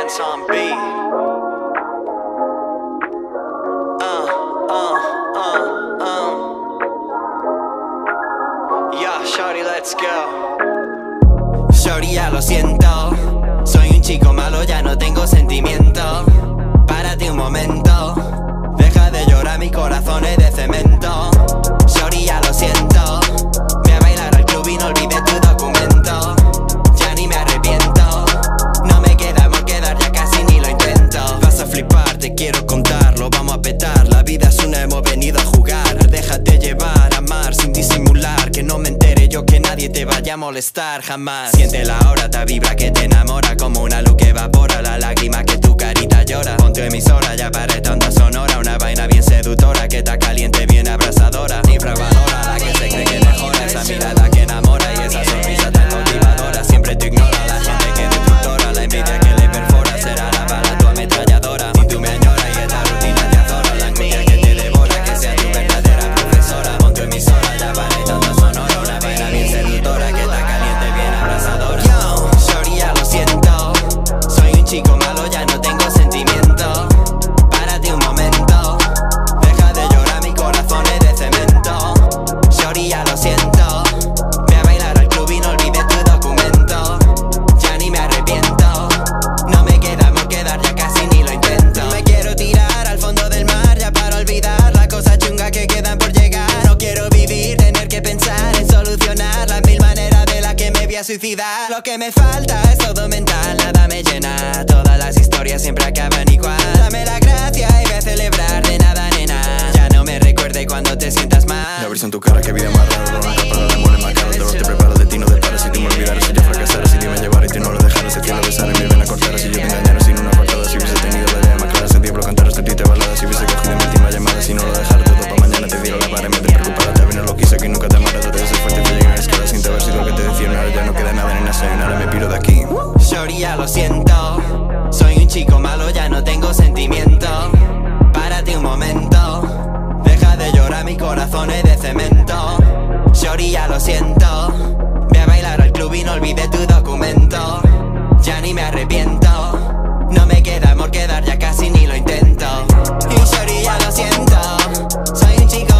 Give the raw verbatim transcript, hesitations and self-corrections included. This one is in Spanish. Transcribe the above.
Lance on beat. Uh, uh, uh, uh. Yeah, shorty, let's go. Shorty, ya lo siento. Soy un chico malo, ya no tengo sentimiento. Párate un momento. Deja de llorar, mi corazón es de cemento. Shorty, ya lo siento. Ve a bailar al club y no olvides tu documento. Ya ni me arrepiento. No me queda por quedar, ya casi ni lo intento. Vas a flipar, te quiero contarlo. Vamos a petar, la vida es una, hemos venido a jugar. Déjate llevar, amar sin disimular. Que no me entere yo, que nadie te vaya a molestar jamás. Siente la hora, ta vibra que te enamora. Como una luz que evapora la lágrima que tu carita llora. Pon tu emisora, ya parece onda sonora. Una vaina bien seductora, que está caliente, bien abrasadora. Infravalora, la que se cree que mejora. Esa mirada que enamora y esa sonrisa tan motivadora. Siempre te ignora la gente que es destructora. La envidia que le perfora será la bala tu ametralladora. Y tú me añoras y esta rutina te azora. La angustia que te devora, que sea tu verdadera profesora. Pon tu emisora, ya parece onda sonora. Una vaina bien seductora, que está caliente, bien abrasadora. Yo, shorty, ya lo siento. Soy un chico malo, ya no tengo sentimiento. Párate un momento. Deja de llorar, mi corazón es de cemento. Shorty, ya lo siento. Ve a bailar al club y no olvides tu documento. Ya ni me arrepiento. No me queda por quedar, ya casi ni lo intento. Me quiero tirar al fondo del mar, ya para olvidar las cosas chungas que quedan por llegar. No quiero vivir, tener que pensar en solucionar las mil maneras de las que me voy a suicidar. Lo que me falta es todo mental, nada me llena. Todas las historias siempre acaban igual. Dame la gracia y ve a celebrar, de nada, nena. Ya no me recuerde cuando te sientas mal. La versión en tu cara, que vida más rara. Lo nunca para el amor es más caro. Dolor te preparo, de ti no te paras. Si tú me olvidaras, si ya fracasaras. Si te iba a llevar y tú no lo dejaras. El cielo besara y mi vena cortara. Si yo te engañara sin una cortada. Si hubiese tenido la idea más clara. Si el diablo cantara, este te balada. Si hubiese cogido mi última llamada. Si no lo dejara todo para mañana, te diera la vara. Me te preocupara, te vino lo quise, que nunca te amara. Traté de ser fuerte, fue llegar a la escala sin saber si lo que te decía no era. Ya no queda nada, ni nada, nada, me piro de aquí. Shorty, ya lo siento. Soy un chico malo, ya no tengo sentimiento. Párate un momento. Deja de llorar, mi corazón es de cemento. Shorty, ya lo siento. Ve a bailar al club y no olvides tu documento. Ya ni me arrepiento. No me queda por quedar, ya casi ni lo intento. Y shorty, ya lo siento. Soy un chico